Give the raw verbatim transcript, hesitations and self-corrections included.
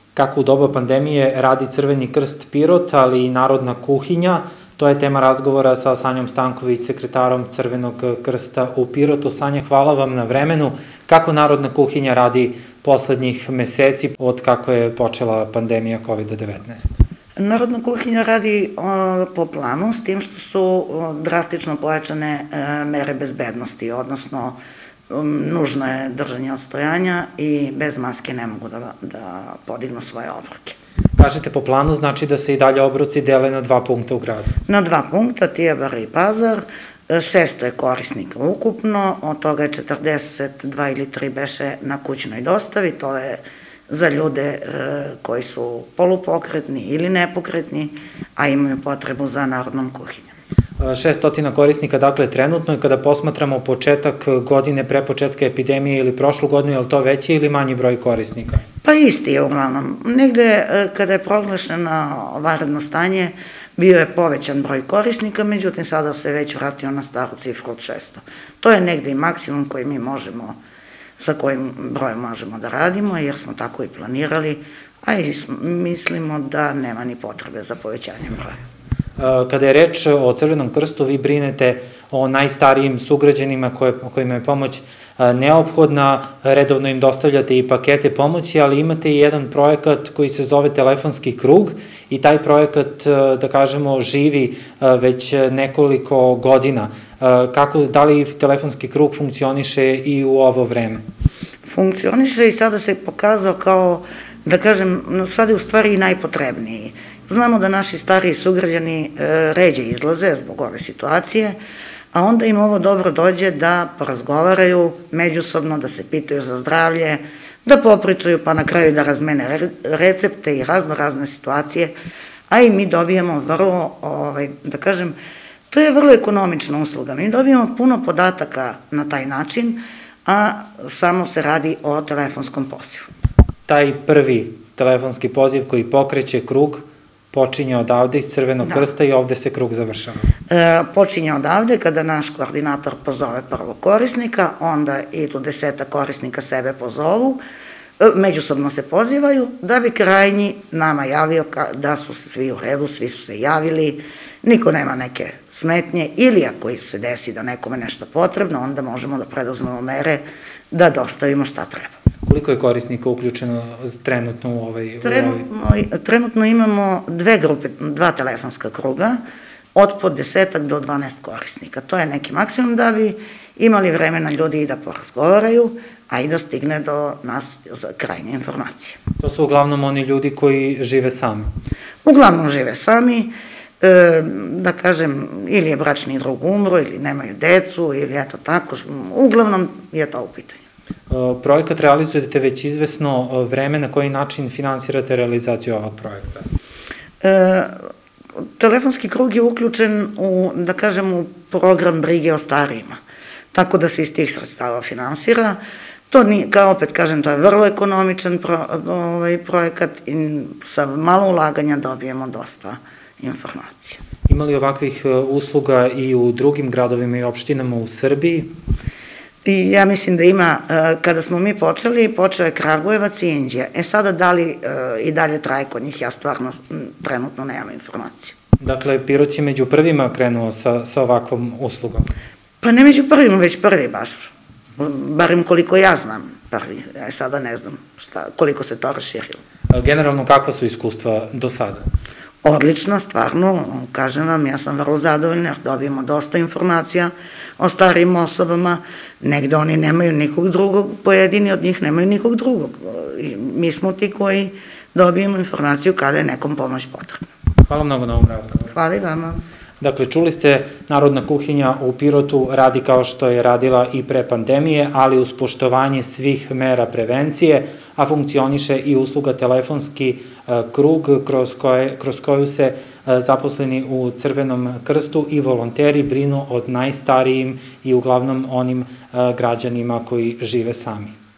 Kako u doba pandemije radi Crveni krst Pirot, ali i Narodna kuhinja, to je tema razgovora sa Sanjom Stanković, sekretarom Crvenog krsta u Pirotu. Sanja, hvala vam na vremenu. Kako Narodna kuhinja radi poslednjih meseci od kako je počela pandemija kovid devetnaest? Narodna kuhinja radi po planu, s tim što su drastično pojačane mere bezbednosti, odnosno nužno je držanje odstojanja i bez maske ne mogu da podignu svoje obroke. Kažete po planu, znači da se i dalje obroci dele na dva punkta u gradu? Na dva punkta, Tijebar i Pazar, šesto je korisnika ukupno, od toga je četrdeset dva ili tri beše na kućnoj dostavi, to je za ljude koji su polupokretni ili nepokretni, a imaju potrebu za narodnom kuhinjom. šesto korisnika, dakle, trenutno, i kada posmatramo početak godine pre početka epidemije ili prošlu godinu, je li to veći ili manji broj korisnika? Pa isti je uglavnom. Negde, kada je proglašeno vanredno stanje, bio je povećan broj korisnika, međutim, sada se već vratio na staru cifru od šesto. To je negde i maksimum koji mi možemo, sa kojim brojem možemo da radimo, jer smo tako i planirali, a i mislimo da nema ni potrebe za povećanjem broja. Kada je reč o Crvenom krstu, vi brinete o najstarijim sugrađanima kojima je pomoć neophodna, redovno im dostavljate i pakete pomoći, ali imate i jedan projekat koji se zove Telefonski krug i taj projekat, da kažemo, živi već nekoliko godina. Kako, da li Telefonski krug funkcioniše i u ovo vreme? Funkcioniše i sada se pokazao kao, da kažem, sada je u stvari i najpotrebniji. Znamo da naši stariji sugrađani ređe izlaze zbog ove situacije, a onda im ovo dobro dođe da porazgovaraju međusobno, da se pitaju za zdravlje, da popričaju, pa na kraju da razmene recepte i razno razne situacije, a i mi dobijemo vrlo, da kažem, to je vrlo ekonomična usluga. Mi dobijemo puno podataka na taj način, a samo se radi o telefonskom pozivu. Taj prvi telefonski poziv koji pokreće krug počinje odavde iz Crvenog krsta i ovde se krug završava? Počinje odavde kada naš koordinator pozove prvog korisnika, onda idu deseta korisnika sebe pozovu, međusobno se pozivaju, da bi krajnji nama javio da su svi u redu, svi su se javili, niko nema neke smetnje, ili ako se desi da nekome nešto potrebno, onda možemo da preduzmemo mere da dostavimo šta treba. Koliko je korisnika uključeno trenutno u ovaj... Trenutno imamo dve grupe, dva telefonska kruga, od po desetak do dvanaest korisnika. To je neki maksimum da bi imali vremena ljudi i da porazgovaraju, a i da stigne do nas za krajnje informacije. To su uglavnom oni ljudi koji žive sami? Uglavnom žive sami, da kažem, ili je bračni drug umro, ili nemaju decu, ili eto tako, uglavnom je to u pitanju. Projekat realizujete već izvesno vreme, na koji način finansirate realizaciju ovog projekta? Telefonski krug je uključen u, da kažem, u program brige o starijima, tako da se iz tih sredstava finansira. To, kao opet kažem, to je vrlo ekonomičan projekat i sa malo ulaganja dobijemo dosta informacija. Ima li ovakvih usluga i u drugim gradovima i opštinama u Srbiji? I ja mislim da ima, kada smo mi počeli, počeo je Kragujevac i Inđija. E sada da li i dalje traje kod njih, ja stvarno trenutno nemam informaciju. Dakle, Pirot je među prvima krenuo sa ovakvom uslugom? Pa ne među prvima, već prvi baš. Barem koliko ja znam prvi. Ja sada ne znam koliko se to raširilo. Generalno, kakva su iskustva do sada? Odlično, stvarno, kažem vam, ja sam vrlo zadovoljna jer dobijemo dosta informacija o starijim osobama, negde oni nemaju nikog drugog, pojedini od njih nemaju nikog drugog. Mi smo ti koji dobijemo informaciju kada je nekom pomoć potrebna. Hvala mnogo na ovom razgovoru. Hvala i vama. Dakle, čuli ste, Narodna kuhinja u Pirotu radi kao što je radila i pre pandemije, ali uz poštovanje svih mera prevencije, a funkcioniše i usluga Telefonski krug kroz koju se zaposleni u Crvenom krstu i volonteri brinu od najstarijim i uglavnom onim građanima koji žive sami.